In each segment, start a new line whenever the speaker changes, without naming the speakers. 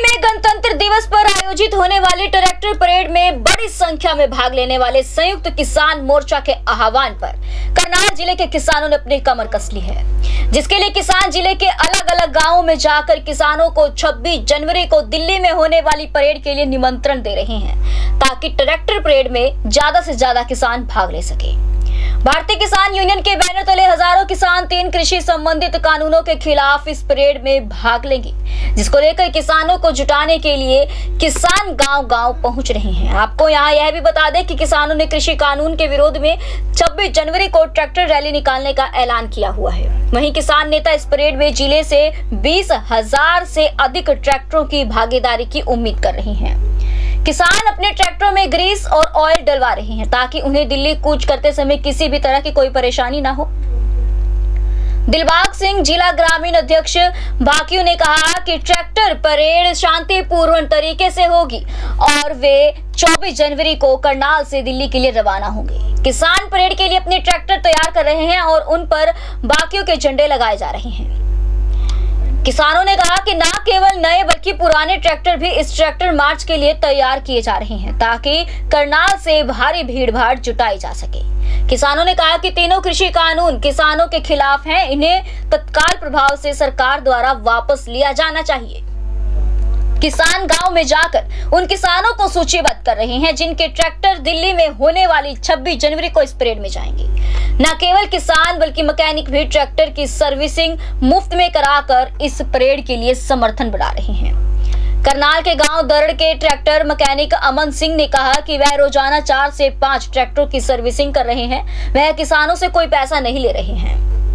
में गणतंत्र दिवस पर आयोजित होने वाली ट्रैक्टर परेड में बड़ी संख्या में भाग लेने वाले संयुक्त किसान मोर्चा के आह्वान पर करनाल जिले के किसानों ने अपनी कमर कस ली है, जिसके लिए किसान जिले के अलग अलग गांवों में जाकर किसानों को 26 जनवरी को दिल्ली में होने वाली परेड के लिए निमंत्रण दे रहे हैं, ताकि ट्रैक्टर परेड में ज्यादा से ज्यादा किसान भाग ले सके। भारतीय किसान यूनियन के बैनर तले हजारों किसान 3 कृषि संबंधित कानूनों के खिलाफ इस परेड में भाग लेंगे, जिसको लेकर किसानों को जुटाने के लिए किसान गांव-गांव पहुंच रहे हैं। आपको यहां यह भी बता दें कि किसानों ने कृषि कानून के विरोध में 26 जनवरी को ट्रैक्टर रैली निकालने का ऐलान किया हुआ है। वहीं किसान नेता इस परेड में जिले से 20,000 से अधिक ट्रैक्टरों की भागीदारी की उम्मीद कर रहे हैं। किसान अपने ट्रैक्टरों में ग्रीस और ऑयल डलवा रहे हैं, ताकि उन्हें दिल्ली कूच करते समय किसी भी तरह की कोई परेशानी ना हो। दिलबाग सिंह जिला ग्रामीण अध्यक्ष बाकियों ने कहा कि ट्रैक्टर परेड शांतिपूर्ण तरीके से होगी और वे 24 जनवरी को करनाल से दिल्ली के लिए रवाना होंगे। किसान परेड के लिए अपने ट्रैक्टर तैयार कर रहे हैं और उन पर बाकियों के झंडे लगाए जा रहे हैं। किसानों ने कहा कि न केवल नए बल्कि पुराने ट्रैक्टर भी इस ट्रैक्टर मार्च के लिए तैयार किए जा रहे हैं, ताकि करनाल से भारी भीड़-भाड़ जुटाई जा सके। किसानों ने कहा कि तीनों कृषि कानून किसानों के खिलाफ हैं, इन्हें तत्काल प्रभाव से सरकार द्वारा वापस लिया जाना चाहिए। किसान गांव में जाकर उन किसानों को सूचीबद्ध कर रहे हैं जिनके ट्रैक्टर दिल्ली में होने वाली 26 जनवरी को इस परेड में जाएंगे। न केवल किसान बल्कि मैकेनिक भी ट्रैक्टर की सर्विसिंग मुफ्त में कराकर इस परेड के लिए समर्थन बढ़ा रहे हैं। करनाल के गांव दरड़ के ट्रैक्टर मैकेनिक अमन सिंह ने कहा कि वह रोजाना 4 से 5 ट्रैक्टरों की सर्विसिंग कर रहे हैं, वह किसानों से कोई पैसा नहीं ले रहे हैं।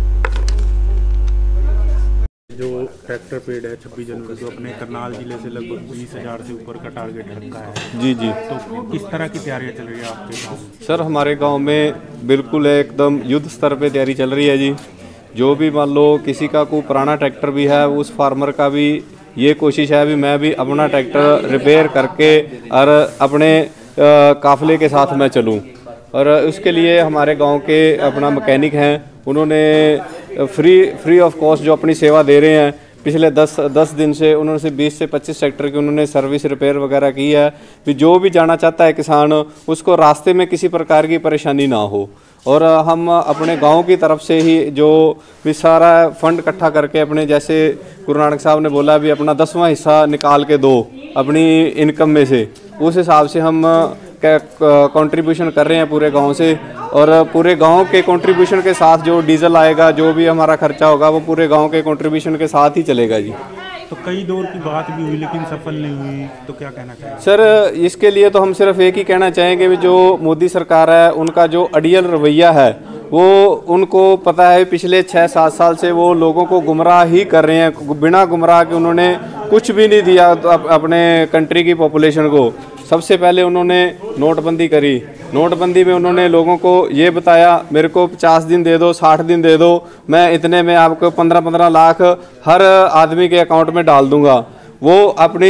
जो ट्रैक्टर परेड है 26 जनवरी को अपने करनाल जिले से लगभग 20,000 से ऊपर का टारगेट रखा है।
जी
तो किस तरह की तैयारियां चल रही है आपके गाँव?
सर, हमारे गांव में बिल्कुल एकदम युद्ध स्तर पे तैयारी चल रही है जी। जो भी मान लो किसी का कोई पुराना ट्रैक्टर भी है, उस फार्मर का भी ये कोशिश है भी मैं भी अपना ट्रैक्टर रिपेयर करके और अपने काफिले के साथ मैं चलूँ। और उसके लिए हमारे गाँव के अपना मैकेनिक हैं, उन्होंने फ्री ऑफ कॉस्ट जो अपनी सेवा दे रहे हैं। पिछले 10 दिन से उन्होंने से 20 से 25 ट्रैक्टर की उन्होंने सर्विस रिपेयर वगैरह की है कि जो भी जाना चाहता है किसान उसको रास्ते में किसी प्रकार की परेशानी ना हो। और हम अपने गांव की तरफ से ही जो भी सारा फंड इकट्ठा करके अपने, जैसे गुरु नानक साहब ने बोला भी अपना 10वां हिस्सा निकाल के दो अपनी इनकम में से, उस हिसाब से हम कंट्रीब्यूशन कर रहे हैं पूरे गांव से। और पूरे गांव के कंट्रीब्यूशन के साथ जो डीजल आएगा, जो भी हमारा खर्चा होगा, वो पूरे गांव के कंट्रीब्यूशन के साथ ही चलेगा जी।
तो कई दौर की बात भी हुई लेकिन सफल नहीं हुई, तो क्या कहना चाहिए?
सर, इसके लिए तो हम सिर्फ एक ही कहना चाहेंगे भी जो मोदी सरकार है उनका जो अड़ियल रवैया है वो उनको पता है। पिछले 6-7 साल से वो लोगों को गुमराह ही कर रहे हैं, बिना गुमराह के उन्होंने कुछ भी नहीं दिया अपने कंट्री की पॉपुलेशन को। सबसे पहले उन्होंने नोटबंदी करी। नोटबंदी में उन्होंने लोगों को ये बताया मेरे को 50 दिन दे दो, 60 दिन दे दो, मैं इतने में आपको 15-15 लाख हर आदमी के अकाउंट में डाल दूंगा। वो अपनी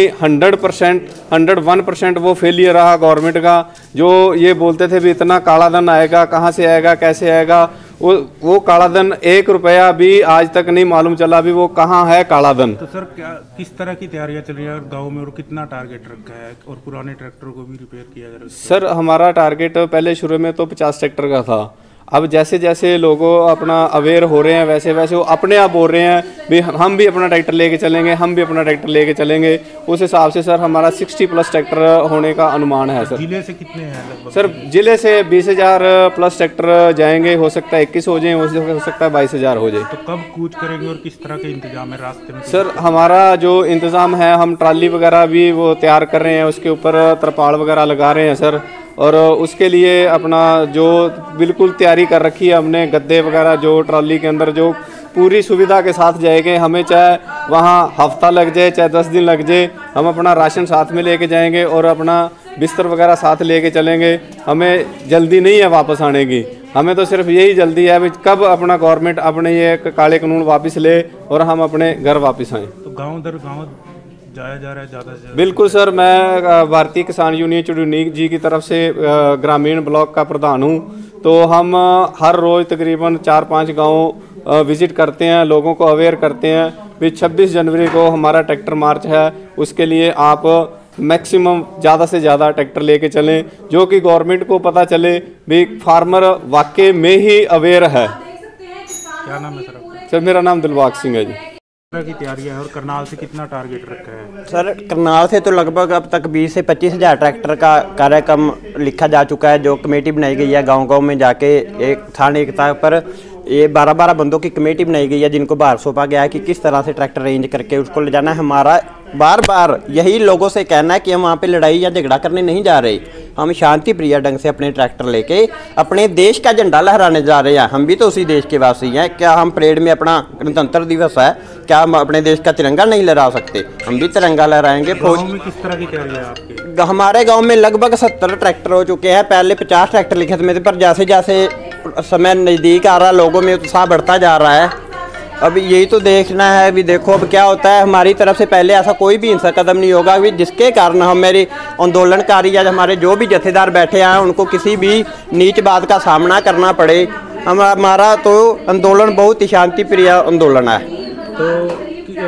101% वो फेलियर रहा गवर्नमेंट का। जो ये बोलते थे भी इतना काला धन आएगा, कहाँ से आएगा, कैसे आएगा, वो काला धन 1 रुपया भी आज तक नहीं मालूम चला भी वो कहाँ है काला धन।
तो सर, क्या किस तरह की तैयारियां चल रही है गांव में और कितना टारगेट रखा है और पुराने ट्रैक्टर को भी रिपेयर किया जा रहा है?
सर, हमारा टारगेट पहले शुरू में तो 50 ट्रैक्टर का था। अब जैसे जैसे लोगों अपना अवेयर हो रहे हैं वैसे वैसे वो अपने आप बोल रहे हैं भी हम भी अपना ट्रैक्टर लेके चलेंगे, हम भी अपना ट्रैक्टर लेके चलेंगे। उस हिसाब से सर हमारा 60+ ट्रैक्टर होने का अनुमान है। सर,
जिले से कितने हैं लगभग?
सर, जिले से 20,000+ ट्रैक्टर जाएंगे, हो सकता है 21 हो जाए, हो सकता है 22,000 हो जाए।
तो कब कूच करेंगे और किस तरह के इंतजाम है रास्ते में?
सर, हमारा जो इंतज़ाम है, हम ट्राली वगैरह भी वो तैयार कर रहे हैं, उसके ऊपर तरपाल वगैरह लगा रहे हैं सर। और उसके लिए अपना जो बिल्कुल तैयारी कर रखी है हमने, गद्दे वगैरह जो ट्रॉली के अंदर जो पूरी सुविधा के साथ जाएंगे। हमें चाहे वहाँ हफ्ता लग जाए, चाहे 10 दिन लग जाए, हम अपना राशन साथ में लेके जाएंगे और अपना बिस्तर वगैरह साथ लेके चलेंगे। हमें जल्दी नहीं है वापस आने की, हमें तो सिर्फ यही जल्दी है भी कब अपना गवर्नमेंट अपने ये काले कानून वापस ले और हम अपने घर वापस आएँ।
तो गाँव दर गाँव जाया जा रहा है ज़्यादा से?
बिल्कुल सर, मैं भारतीय किसान यूनियन चुड़ूनी जी की तरफ से ग्रामीण ब्लॉक का प्रधान हूँ। तो हम हर रोज़ तकरीबन 4-5 गाँव विज़िट करते हैं, लोगों को अवेयर करते हैं भी 26 जनवरी को हमारा ट्रैक्टर मार्च है, उसके लिए आप मैक्सिमम ज़्यादा से ज़्यादा ट्रैक्टर लेके चलें, जो कि गवर्नमेंट को पता चले भी फार्मर वाकई में ही अवेयर है।
क्या नाम है सर आपका?
सर मेरा नाम दिलबाग सिंह है जी।
की तैयारियां है और करनाल से कितना टारगेट रखा है?
सर करनाल से तो लगभग अब तक 20 से 25 हज़ार ट्रैक्टर का कार्यक्रम लिखा जा चुका है, जो कमेटी बनाई गई है गांव-गांव में जाके एक स्थानीय एकता पर ये 12-12 बंदों की कमेटी बनाई गई है, जिनको भार सौंपा गया है कि किस तरह से ट्रैक्टर रेंज करके उसको ले जाना है। हमारा बार बार यही लोगों से कहना है कि हम वहाँ पे लड़ाई या झगड़ा करने नहीं जा रहे, हम शांति प्रिय ढंग से अपने ट्रैक्टर लेके अपने देश का झंडा लहराने जा रहे हैं। हम भी तो उसी देश के वासी हैं। क्या हम परेड में अपना गणतंत्र दिवस है, क्या हम अपने देश का तिरंगा नहीं लहरा सकते? हम भी तिरंगा लहराएंगे। फौज
में किस तरह की तैयारी है आपकी?
हमारे गांव में लगभग 70 ट्रैक्टर हो चुके हैं। पहले 50 ट्रैक्टर लिखे थे, पर जैसे जैसे समय नज़दीक आ रहा है लोगों में उत्साह बढ़ता जा रहा है। अब यही तो देखना है, अभी देखो अब क्या होता है। हमारी तरफ से पहले ऐसा कोई भी हिंसक कदम नहीं होगा अभी, जिसके कारण हमारे आंदोलनकारी या हमारे जो भी जत्थेदार बैठे हैं उनको किसी भी नीच बात का सामना करना पड़े। हमारा तो आंदोलन बहुत ही शांति प्रिय आंदोलन है।
तो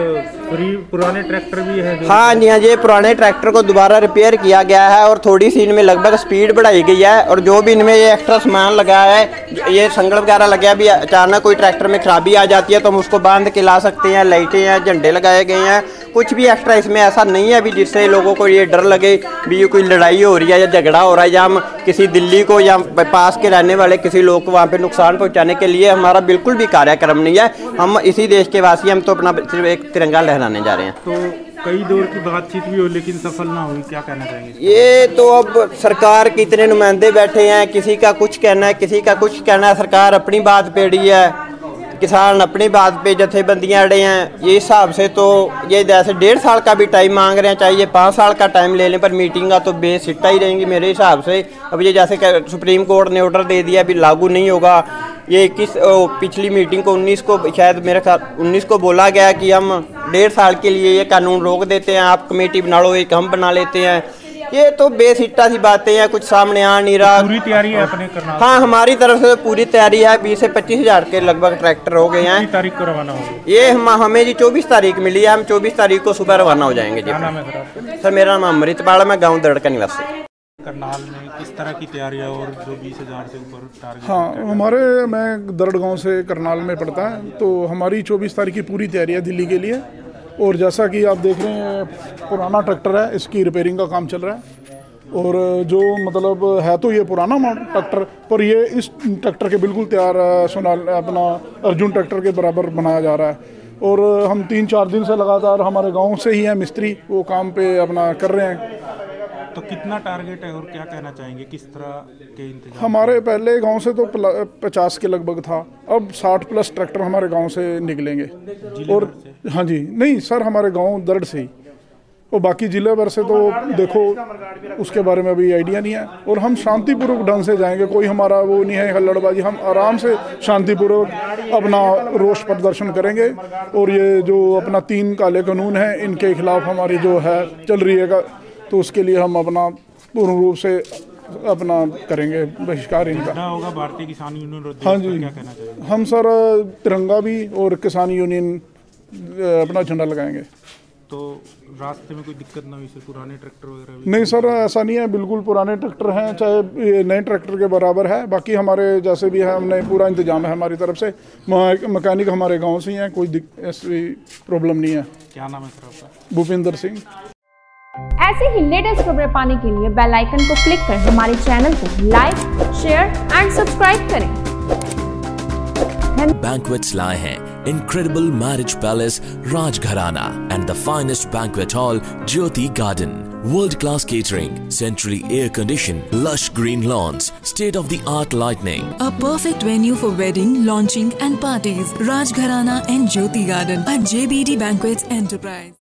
पुराने ट्रैक्टर भी है?
हाँ जी, हाँ, ये पुराने ट्रैक्टर को दोबारा रिपेयर किया गया है और थोड़ी सी इनमें लगभग स्पीड बढ़ाई गई है। और जो भी इनमें ये एक्स्ट्रा सामान लगा है, ये संगल वगैरह लगा, भी अचानक कोई ट्रैक्टर में खराबी आ जाती है तो हम उसको बांध के ला सकते हैं। लाइटें हैं, झंडे लगाए गए हैं, कुछ भी एक्स्ट्रा इसमें ऐसा नहीं है अभी जिससे लोगों को ये डर लगे भी ये कोई लड़ाई हो रही है या झगड़ा हो रहा है, या हम किसी दिल्ली को या पास के रहने वाले किसी लोग को वहाँ पे नुकसान पहुँचाने के लिए हमारा बिल्कुल भी कार्यक्रम नहीं है। हम इसी देश के वासी, हम तो अपना सिर्फ एक तिरंगा लहराने जा रहे हैं।
तो कई दौर की बातचीत भी हो लेकिन सफल ना हुई, क्या कहना चाहेंगे?
ये तो अब सरकार के इतने नुमाइंदे बैठे हैं, किसी का कुछ कहना है, किसी का कुछ कहना है। सरकार अपनी बात पे अड़ी है, किसान अपनी बात पे, जत्थेबंदियां अड़े हैं। ये हिसाब से तो ये जैसे 1.5 साल का भी टाइम मांग रहे हैं, चाहिए 5 साल का टाइम ले लें, पर मीटिंग तो बेसिट्टा ही रहेंगी मेरे हिसाब से। अब ये जैसे सुप्रीम कोर्ट ने ऑर्डर दे दिया, अभी लागू नहीं होगा। ये पिछली मीटिंग को 19 को शायद मेरे ख्याल 19 को बोला गया कि हम 1.5 साल के लिए ये कानून रोक देते हैं, आप कमेटी बना लो, एक हम बना लेते हैं। ये तो बेसिट्टा सी बातें हैं, कुछ सामने आ नहीं रहा।
पूरी तैयारी है अपने करनाल?
हाँ, हमारी तरफ से पूरी तैयारी है। 20 से 25 हज़ार के लगभग ट्रैक्टर हो गए हैं।
तारीख को रवाना होगा
ये हमें जी 24 तारीख मिली है, हम 24 तारीख को सुबह रवाना हो जाएंगे जी।
क्या नाम है सर आपका?
सर मेरा नाम अमृतपाल, मैं गाँव दड़ का निवासी।
करनाल में किस तरह की तैयारी है और जो 20,000 से ऊपर टारगेट?
हाँ, हमारे मैं दर्द गांव से करनाल में पड़ता है, तो हमारी 24 तारीख की पूरी तैयारी है दिल्ली के लिए। और जैसा कि आप देख रहे हैं, पुराना ट्रैक्टर है, इसकी रिपेयरिंग का काम चल रहा है। और जो मतलब है तो ये पुराना ट्रैक्टर, पर ये इस ट्रैक्टर के बिल्कुल तैयार अपना अर्जुन ट्रैक्टर के बराबर बनाया जा रहा है। और हम 3-4 दिन से लगातार हमारे गाँव से ही हैं मिस्त्री, वो काम पे अपना कर रहे हैं।
तो कितना टारगेट है और क्या कहना चाहेंगे, किस तरह के इंतजाम?
हमारे पहले गांव से तो 50 के लगभग था, अब 60+ ट्रैक्टर हमारे गांव से निकलेंगे। और हाँ जी, नहीं सर, हमारे गांव दर्द से ही, और बाकी जिले भर से तो देखो उसके बारे में अभी आइडिया नहीं है। और हम शांतिपूर्वक ढंग से जाएंगे, कोई हमारा वो नहीं है हल्लड़बाजी, हम आराम से शांतिपूर्वक अपना रोष प्रदर्शन करेंगे। और ये जो अपना 3 काले कानून हैं, इनके खिलाफ हमारी जो है चल रही है, तो उसके लिए हम अपना पूर्ण रूप से अपना करेंगे बहिष्कार इनका।
होगा भारतीय किसान यूनियन?
हाँ जी,
क्या कहना चाहिए?
हम सर तिरंगा भी और किसान यूनियन अपना झंडा लगाएंगे।
तो रास्ते में कोई दिक्कत ना हुई सर? पुराने ट्रैक्टर वगैरह भी?
नहीं सर, ऐसा नहीं है, बिल्कुल पुराने ट्रैक्टर हैं, चाहे नए ट्रैक्टर के बराबर है। बाकी हमारे जैसे भी है, हमने पूरा इंतजाम है हमारी तरफ से। मैकेनिक हमारे गांव से ही हैं, कोई ऐसी प्रॉब्लम नहीं है।
क्या नाम है सर आपका?
भूपिंदर सिंह।
ऐसे ही लेटेस्ट खबरें पाने के लिए बेल आइकन को क्लिक कर हमारे चैनल को लाइक, शेयर एंड सब्सक्राइब करें।
Banquets lie हैं incredible marriage palace Rajgharana and the finest banquet hall Jyoti Garden. World-class catering, centrally air-conditioned, lush green lawns, state-of-the-art lighting.
A perfect venue for wedding, launching and parties. Rajgharana and Jyoti Garden at JBD Banquets Enterprise.